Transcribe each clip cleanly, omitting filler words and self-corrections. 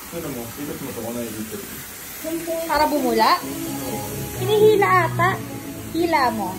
Ano mo? Ikot mo ito kung nakikita. Para bumula? Hinihila ata. Hila mo.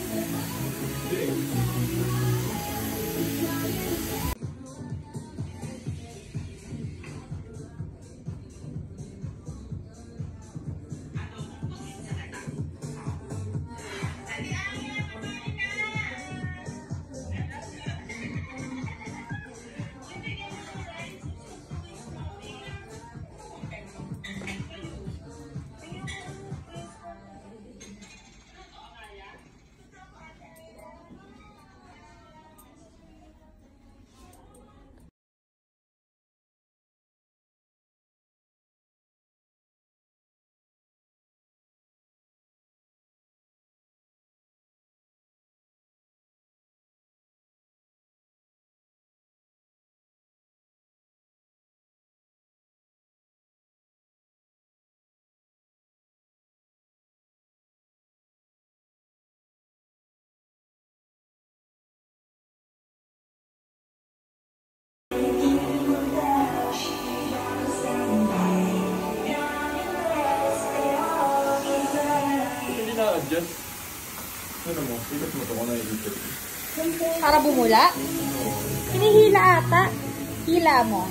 Just, ano mo? Ikot mo ito kung nakikita. Para bumula? Hinihila ata. Hila mo.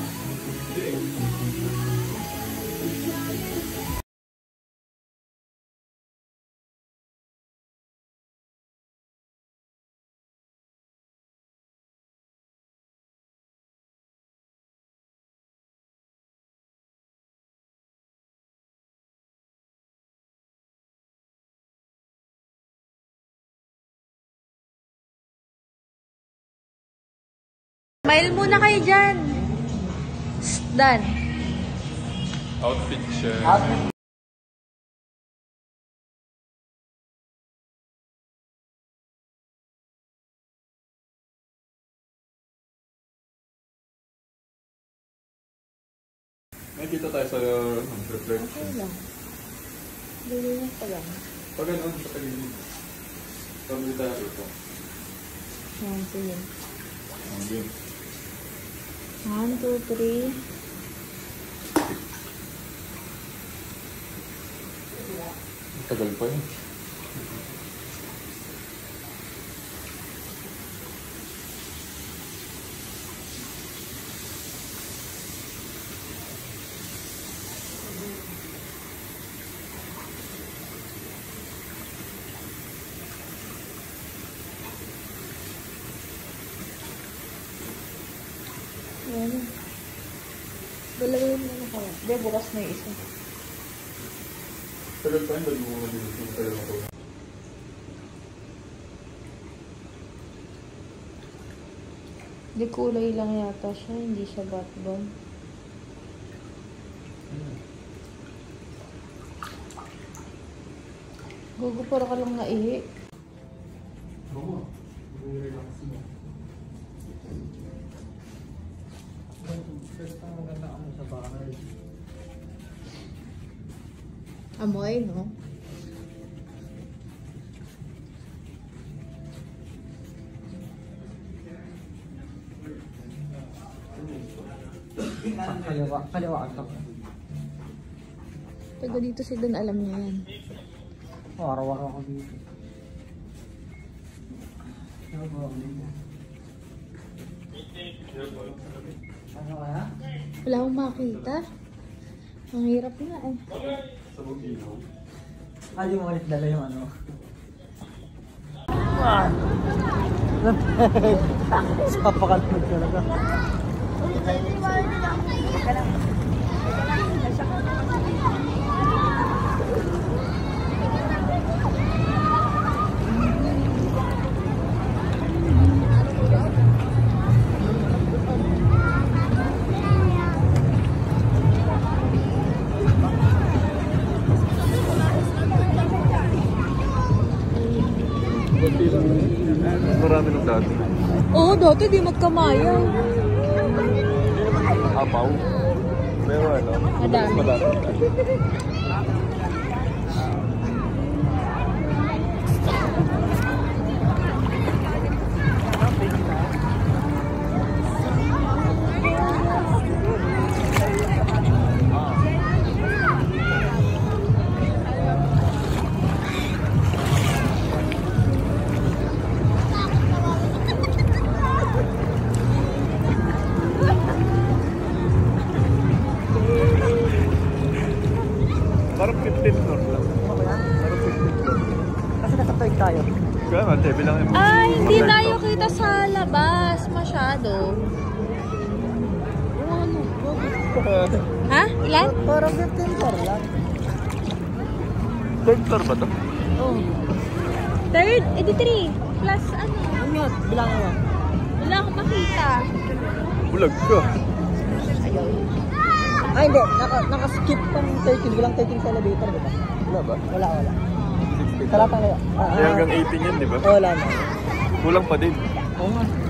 Smile muna kayo dyan. Done. Outfit siya. Nakikita tayo sa reflection. Okay lang. Dilinis pa lang. Pag gano'n, sa pagiging. Pag-ulit tayo ito. Yan, sige. Okay. 1, 2, 3. Tagal pa yun. Ayan. Dalawin mo na kaya. Hindi, bukas na yung isa. Tagal pa yun, ba't mo mabilis yung tagal na ito? Hindi, kulay lang yata siya. Hindi siya bath bomb. Gugu, para ka lang naihi. Oo. Relax mo. First time maganda ako sa bahay. Amoy, no? Kaliwa ito. Taga dito si Dan, alam niya yan. Araw-araw ako dito. Ano kaya? Wala akong makita. Ang hirap na eh. Sa Bugino. Di mo ulit dala yung ano. Sa pakalpag talaga. Marami ng dati. Oo, dati di magkamaya. Apaw. Pero ano? Madami. 15th floor lang. Ano ba yan? Pero 15th floor. Kasi nasa third tayo. Kaya nga, Debbie lang yung... Ay, hindi tayo kita sa labas masyado. Ano? Ha? Ilan? Parang 15 floor lang. Third floor ba to? Oh. Third? Eh di 3. Plus ano? Ano yun? Bilangin mo. Wala akong makita. Bulag ka. Ayaw. Ay, hindi. Naka-skip pang 13. Bilang 13 sa elevator, di ba? Wala ba? Wala. 16. Wala pa kaya. Eh, hanggang 18 yun, di ba? Wala na. Kulang pa din. Oo nga.